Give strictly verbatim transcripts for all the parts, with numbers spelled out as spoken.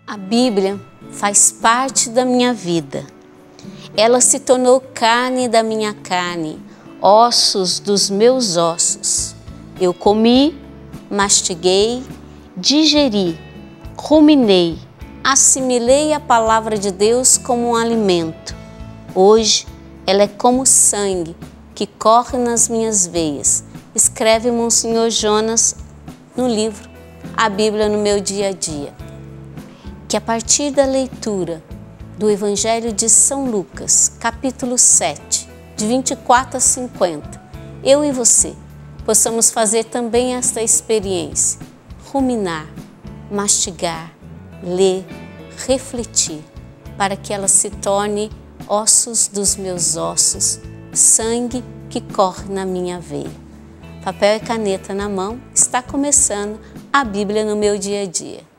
A Bíblia faz parte da minha vida. Ela se tornou carne da minha carne, ossos dos meus ossos. Eu comi, mastiguei, digeri, ruminei, assimilei a palavra de Deus como um alimento. Hoje, ela é como sangue que corre nas minhas veias. Escreve Monsenhor Jonas no livro A Bíblia no Meu Dia a Dia. Que a partir da leitura do Evangelho de São Lucas, capítulo sete, de vinte e quatro a cinquenta, eu e você possamos fazer também esta experiência, ruminar, mastigar, ler, refletir, para que ela se torne ossos dos meus ossos, sangue que corre na minha veia. Papel e caneta na mão, está começando a Bíblia no Meu Dia a Dia.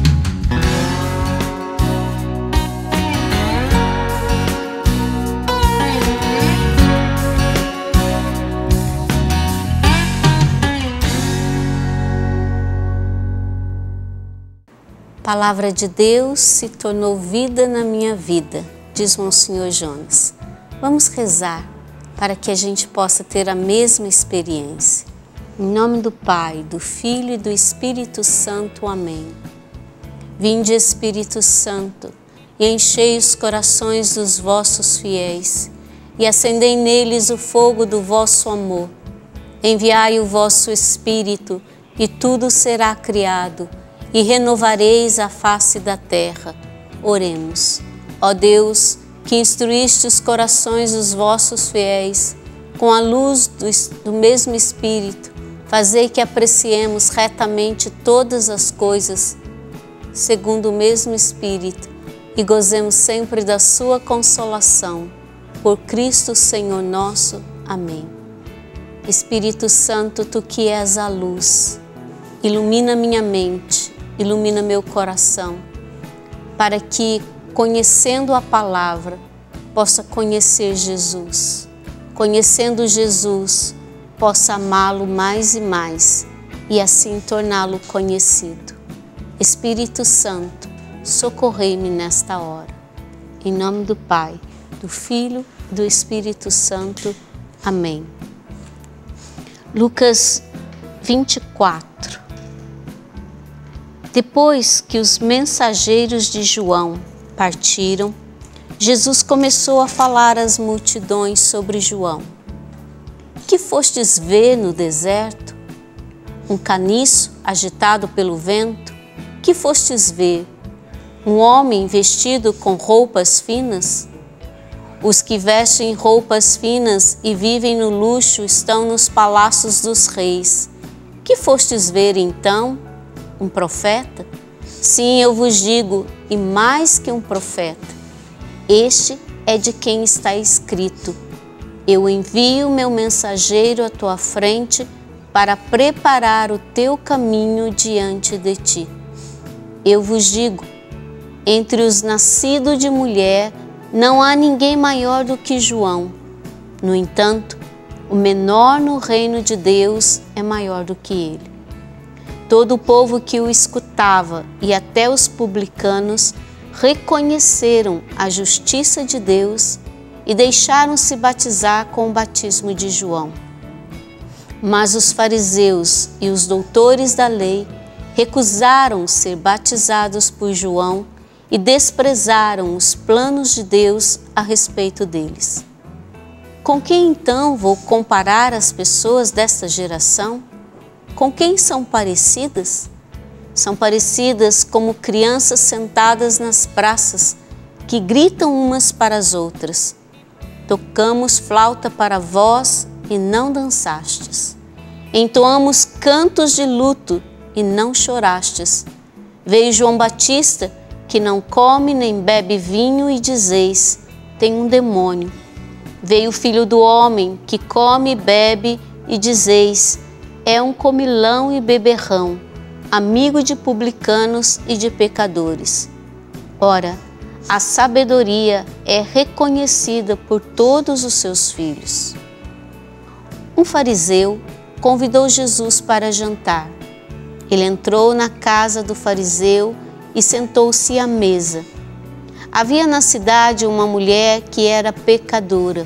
A palavra de Deus se tornou vida na minha vida, diz Monsenhor Jonas. Vamos rezar para que a gente possa ter a mesma experiência. Em nome do Pai, do Filho e do Espírito Santo. Amém. Vinde, Espírito Santo, e enchei os corações dos vossos fiéis, e acendei neles o fogo do vosso amor. Enviai o vosso Espírito, e tudo será criado, e renovareis a face da terra. Oremos. Ó Deus, que instruíste os corações dos vossos fiéis, com a luz do, do mesmo Espírito, fazei que apreciemos retamente todas as coisas, segundo o mesmo Espírito, e gozemos sempre da sua consolação. Por Cristo Senhor nosso. Amém. Espírito Santo, tu que és a luz, ilumina minha mente, ilumina meu coração, para que, conhecendo a palavra, possa conhecer Jesus. Conhecendo Jesus, possa amá-lo mais e mais e assim torná-lo conhecido. Espírito Santo, socorrei-me nesta hora. Em nome do Pai, do Filho e do Espírito Santo. Amém. Lucas vinte e quatro. Depois que os mensageiros de João partiram, Jesus começou a falar às multidões sobre João. Que fostes ver no deserto? Um caniço agitado pelo vento? Que fostes ver? Um homem vestido com roupas finas? Os que vestem roupas finas e vivem no luxo estão nos palácios dos reis. Que fostes ver então? Um profeta? Sim, eu vos digo, e mais que um profeta. Este é de quem está escrito: eu envio meu mensageiro à tua frente para preparar o teu caminho diante de ti. Eu vos digo, entre os nascidos de mulher não há ninguém maior do que João. No entanto, o menor no reino de Deus é maior do que ele. Todo o povo que o escutava e até os publicanos reconheceram a justiça de Deus e deixaram-se batizar com o batismo de João. Mas os fariseus e os doutores da lei recusaram ser batizados por João e desprezaram os planos de Deus a respeito deles. Com quem então vou comparar as pessoas desta geração? Com quem são parecidas? São parecidas como crianças sentadas nas praças, que gritam umas para as outras. Tocamos flauta para vós e não dançastes. Entoamos cantos de luto e não chorastes. Veio João Batista, que não come nem bebe vinho, e dizeis: tem um demônio. Veio o Filho do Homem, que come e bebe, e dizeis: é um comilão e beberrão, amigo de publicanos e de pecadores. Ora, a sabedoria é reconhecida por todos os seus filhos. Um fariseu convidou Jesus para jantar. Ele entrou na casa do fariseu e sentou-se à mesa. Havia na cidade uma mulher que era pecadora.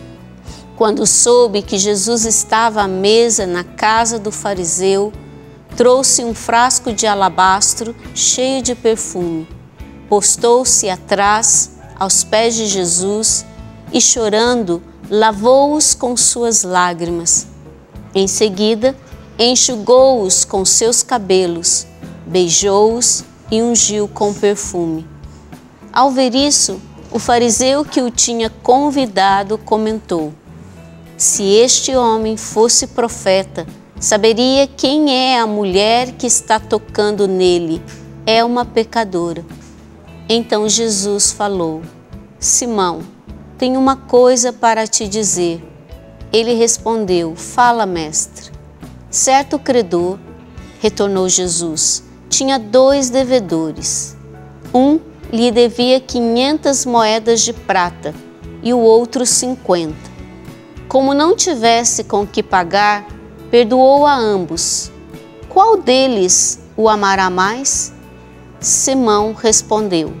Quando soube que Jesus estava à mesa na casa do fariseu, trouxe um frasco de alabastro cheio de perfume, postou-se atrás, aos pés de Jesus, e chorando, lavou-os com suas lágrimas. Em seguida, enxugou-os com seus cabelos, beijou-os e ungiu com perfume. Ao ver isso, o fariseu que o tinha convidado comentou: se este homem fosse profeta, saberia quem é a mulher que está tocando nele. É uma pecadora. Então Jesus falou: Simão, tenho uma coisa para te dizer. Ele respondeu: fala, mestre. Certo credor, retornou Jesus, tinha dois devedores. Um lhe devia quinhentas moedas de prata e o outro cinquenta. Como não tivesse com que pagar, perdoou a ambos. Qual deles o amará mais? Simão respondeu: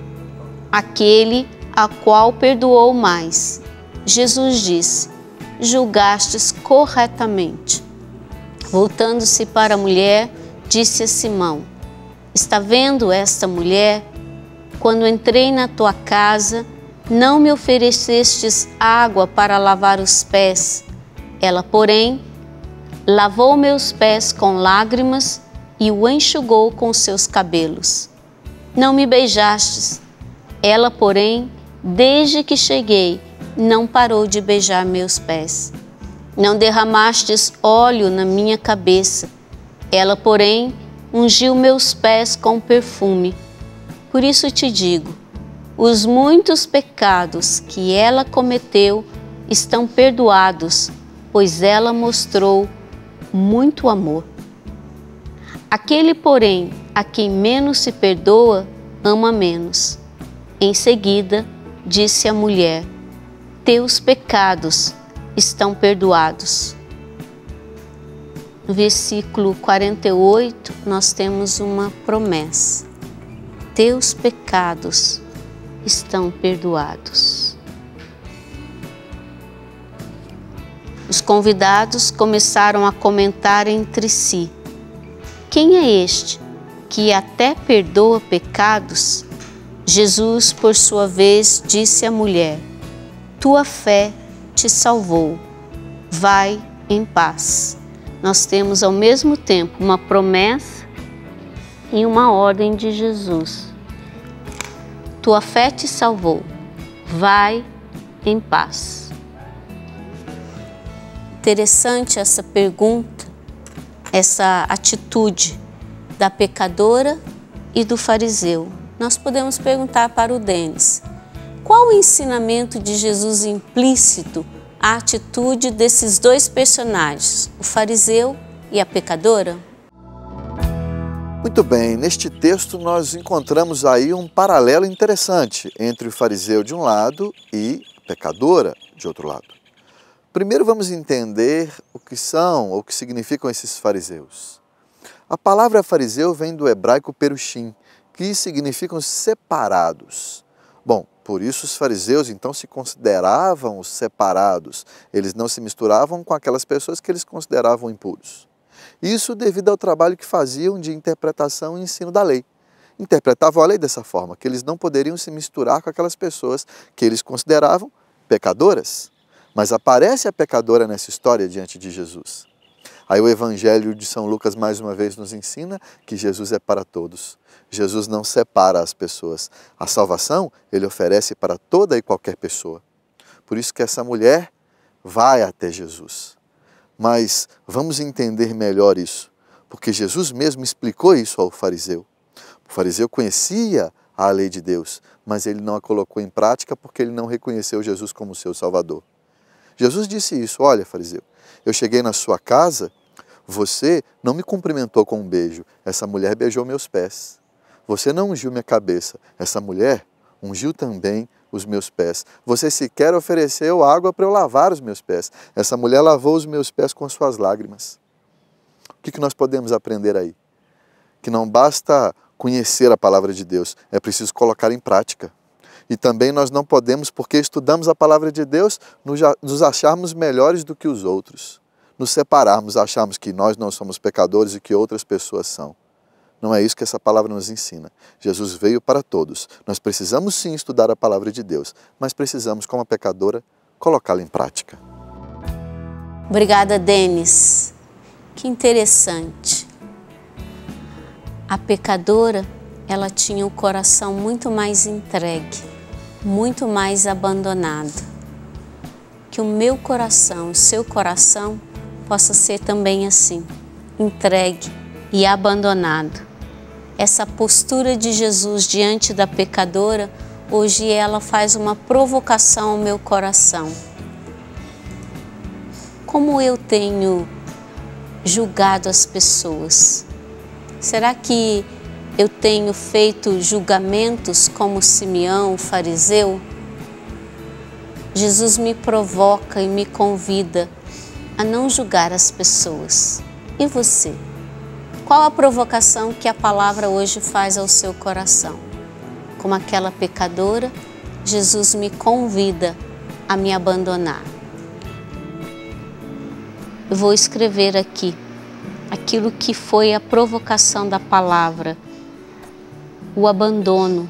aquele a qual perdoou mais. Jesus disse: julgastes corretamente. Voltando-se para a mulher, disse a Simão: está vendo esta mulher? Quando entrei na tua casa, não me oferecestes água para lavar os pés. Ela, porém, lavou meus pés com lágrimas e o enxugou com seus cabelos. Não me beijastes. Ela, porém, desde que cheguei, não parou de beijar meus pés. Não derramastes óleo na minha cabeça. Ela, porém, ungiu meus pés com perfume. Por isso te digo, os muitos pecados que ela cometeu estão perdoados, pois ela mostrou muito amor. Aquele, porém, a quem menos se perdoa, ama menos. Em seguida, disse a mulher: teus pecados estão perdoados. No versículo quarenta e oito, nós temos uma promessa: teus pecados estão perdoados. Os convidados começaram a comentar entre si: quem é este que até perdoa pecados? Jesus, por sua vez, disse à mulher: tua fé te salvou. Vai em paz. Nós temos ao mesmo tempo uma promessa e uma ordem de Jesus. Tua fé te salvou. Vai em paz. Interessante essa pergunta, essa atitude da pecadora e do fariseu. Nós podemos perguntar para o Denis: qual o ensinamento de Jesus implícito à atitude desses dois personagens, o fariseu e a pecadora? Muito bem, neste texto nós encontramos aí um paralelo interessante entre o fariseu de um lado e a pecadora de outro lado. Primeiro vamos entender o que são ou o que significam esses fariseus. A palavra fariseu vem do hebraico perushim, que significam separados. Bom, por isso os fariseus então se consideravam os separados. Eles não se misturavam com aquelas pessoas que eles consideravam impuros. Isso devido ao trabalho que faziam de interpretação e ensino da lei. Interpretavam a lei dessa forma, que eles não poderiam se misturar com aquelas pessoas que eles consideravam pecadoras. Mas aparece a pecadora nessa história diante de Jesus. Aí o Evangelho de São Lucas mais uma vez nos ensina que Jesus é para todos. Jesus não separa as pessoas. A salvação ele oferece para toda e qualquer pessoa. Por isso que essa mulher vai até Jesus. Mas vamos entender melhor isso, porque Jesus mesmo explicou isso ao fariseu. O fariseu conhecia a lei de Deus, mas ele não a colocou em prática porque ele não reconheceu Jesus como seu Salvador. Jesus disse isso: olha, fariseu, eu cheguei na sua casa, você não me cumprimentou com um beijo, essa mulher beijou meus pés. Você não ungiu minha cabeça, essa mulher ungiu também os meus pés. Você sequer ofereceu água para eu lavar os meus pés. Essa mulher lavou os meus pés com suas lágrimas. O que nós podemos aprender aí? Que não basta conhecer a palavra de Deus, é preciso colocar em prática. E também nós não podemos, porque estudamos a palavra de Deus, nos acharmos melhores do que os outros. Nos separarmos, acharmos que nós não somos pecadores e que outras pessoas são. Não é isso que essa palavra nos ensina. Jesus veio para todos. Nós precisamos sim estudar a palavra de Deus, mas precisamos, como a pecadora, colocá-la em prática. Obrigada, Denis. Que interessante. A pecadora, ela tinha o coração muito mais entregue, muito mais abandonado. Que o meu coração, o seu coração, possa ser também assim, entregue e abandonado. Essa postura de Jesus diante da pecadora, hoje ela faz uma provocação ao meu coração. Como eu tenho julgado as pessoas? Será que eu tenho feito julgamentos como Simeão, o fariseu? Jesus me provoca e me convida a não julgar as pessoas. E você? Qual a provocação que a palavra hoje faz ao seu coração? Como aquela pecadora, Jesus me convida a me abandonar. Eu vou escrever aqui aquilo que foi a provocação da palavra, o abandono,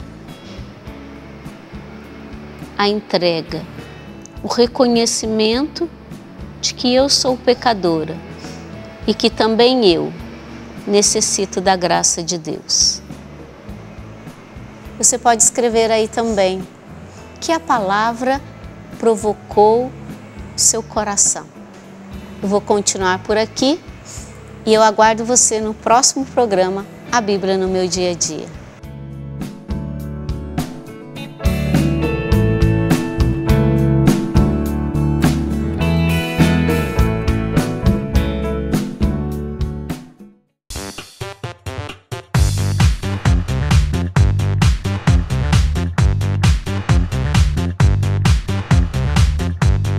a entrega, o reconhecimento de que eu sou pecadora e que também eu necessito da graça de Deus. Você pode escrever aí também que a palavra provocou o seu coração. Eu vou continuar por aqui e eu aguardo você no próximo programa, A Bíblia no Meu Dia a Dia.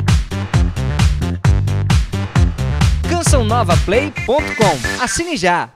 canção nova play ponto com. Assine já!